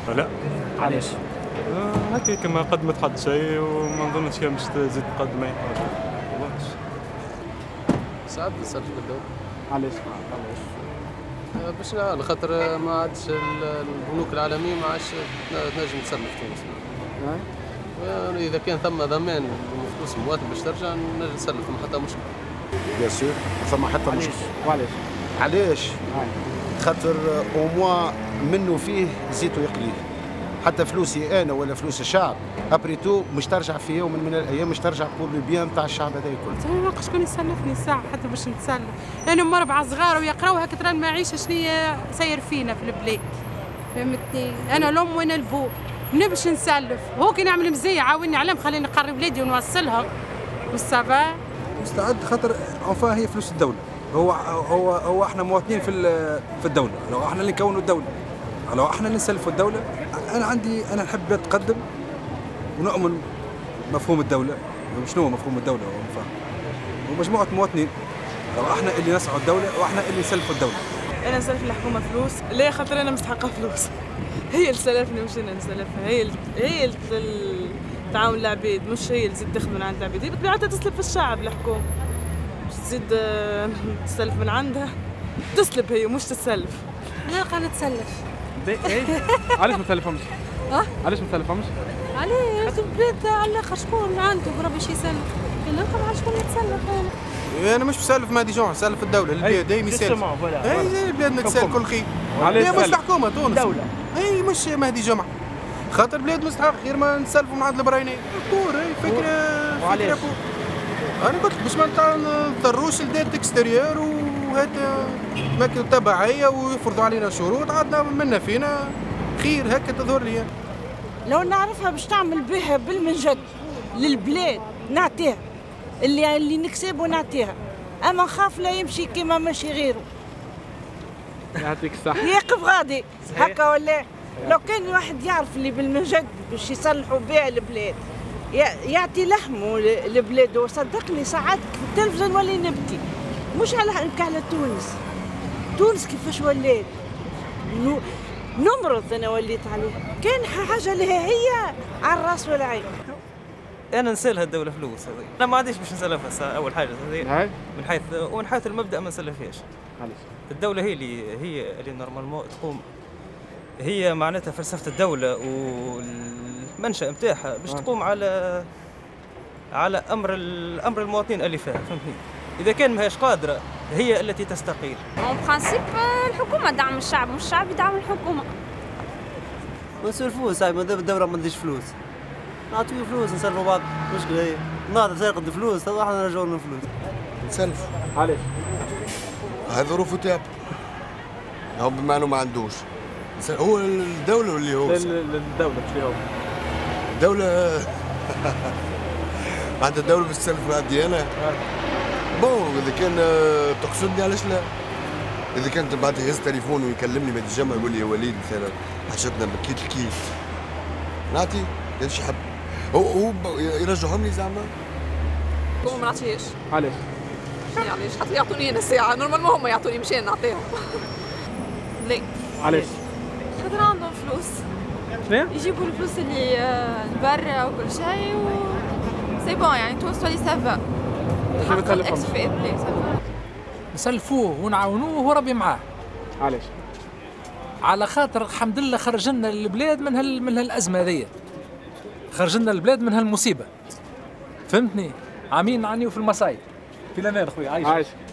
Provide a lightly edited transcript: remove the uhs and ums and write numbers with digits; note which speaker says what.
Speaker 1: لا.
Speaker 2: علاش؟
Speaker 1: هكاك ما قدمت حد شيء وما نظنش كان باش تزيد تقدم أي حاجة.
Speaker 3: ساعات نسلف بالدولة.
Speaker 2: علاش؟
Speaker 3: باش على خاطر ما عادش البنوك العالمية ما عادش تنجم تسلف تونس. إذا كان ثم ضمان فلوس المواطن باش ترجع نجم نسلف ما حتى مشكل.
Speaker 4: بيان سور ثم حتى مشكل.
Speaker 2: وعلاش؟
Speaker 4: علاش؟ خاطر او موا منه فيه زيتو يقليه. حتى فلوسي انا ولا فلوس الشعب ابريتو مش ترجع في يوم من الايام، مش ترجع بور لو بيان نتاع الشعب هذا الكل.
Speaker 5: انا نلقى شكون يسلفني ساعه حتى باش نتسلف، انا ام 4 صغار ويقراو هكا ترى المعيشه شنو ساير فينا في البلاد، فهمتني؟ انا الام وانا البو باش نسلف، هو كي نعمل مزيه يعاوني عليه خليني نقرب ولادي ونوصلهم والسافا.
Speaker 6: مستعد خاطر انفا هي فلوس الدوله، هو احنا مواطنين في الدوله، لو احنا اللي نكونوا الدوله، لو احنا اللي نسلفوا الدوله. انا نحب نتقدم ونؤمن مفهوم الدوله. شنو هو مفهوم الدوله؟ هو مفهوم ومجموعه مواطنين، لو احنا اللي نسعوا الدوله واحنا اللي نسلفوا الدوله.
Speaker 7: انا نسلف الحكومه فلوس، ليه؟ خاطر انا مستحقه فلوس. هي اللي سلفني مش انا نسلفها، هي اللي تعاون العبيد، مش هي اللي تزيد تاخذ من عند العبيد، هي بطبيعتها تسلف في الشعب الحكومه، مش تزيد تسلف من عندها، تسلب هي مش تسلف.
Speaker 5: نلقى نتسلف.
Speaker 2: علاش ما تسلفهمش؟ علاش ما تسلفهمش؟
Speaker 5: عليه البلاد على الاخر شكون عنده بربي شي يسلف، نلقى مع شكون يتسلف
Speaker 8: انا مش بسلف مع دي جون، نسلف الدوله البلاد دايما يسلف. اي البلاد تسال كل خير. هي مش الحكومه تونس الدوله، اي مش مهدي جمعه، خاطر البلاد مستحق غير ما نسلفوا من عند البراينين. بور فكره بور. انا قلت باش ما نضطروش لدات اكستيريور وهذا ماكله تبعيه ويفرضوا علينا شروط عادنا منا فينا خير هكا تظهر لي.
Speaker 9: لو نعرفها باش تعمل بها بالمنجد للبلاد نعطيها، اللي نكسب ونعطيها، اما نخاف لا يمشي كيما ماشي غيره.
Speaker 2: يعطيك الصحة.
Speaker 9: يقف غادي هكا ولا؟ لو كان الواحد يعرف اللي بالمنجد باش يصلحوا بها البلاد يعطي لحمه لبلاده. صدقني ساعات في التلفزيون نولي نبكي، مش على تونس كيفاش ولات نمرض. انا وليت عليه كان حاجه لها هي على الراس والعين.
Speaker 10: انا نسالها الدوله فلوس هذه، انا ما عادش باش نسلفها اول حاجه هذه من حيث المبدا ما نسلفهاش. علاش؟ الدوله هي اللي نورمالمون تقوم، هي معناتها فلسفه الدوله والمنشا نتاعها باش تقوم على امر المواطنين اللي فيها، فهمتني؟ اذا كان ماهيش قادره هي التي تستقيل.
Speaker 11: اون برانسيب الحكومه تدعم الشعب مش الشعب يدعم الحكومه.
Speaker 12: ما نسولفوش هاي مادام الدوله ما عنديش فلوس نعطيو فلوس نسلفوا بعض، مشكلة هي ناضي سارق فلوس تو احنا نرجعوا لنا فلوس.
Speaker 4: نسلف.
Speaker 2: علاش؟
Speaker 4: هاي ظروفه تاب. هو بما انه ما عندوش. هو الدولة واللي هو؟
Speaker 2: الدولة شنو هو؟
Speaker 4: الدولة عند الدولة باش تسلف عندي أنا؟ بون إذا كان تقصدني علاش لا؟ إذا كان تبعت لي هز تليفون ويكلمني بعد الجمعة يقول لي يا وليد مثلا حاجتنا بكيت الكيت نعطي كان شي حب هو يرجعهم لي زعما؟
Speaker 7: هو ما نعطيهاش.
Speaker 2: علاش؟
Speaker 7: علاش؟ حتى يعطوني انا ساعة، نورمالمون هما يعطوني مشان نعطيهم. ليه؟
Speaker 2: علاش؟
Speaker 11: خاطر عندهم فلوس.
Speaker 2: شنو؟
Speaker 11: يجيبوا الفلوس اللي لبرا وكل شيء و سي بون يعني تونس تولي سافا.
Speaker 2: ما تسلفهمش.
Speaker 13: نسلفوه ونعاونوه وربي معاه.
Speaker 2: علاش؟
Speaker 13: على خاطر الحمد لله خرجنا البلاد من هالازمه هذيا، خرجنا البلاد من هالمصيبه، فهمتني؟ عامين نعانيو في المصايب. في الامان خويا عايش.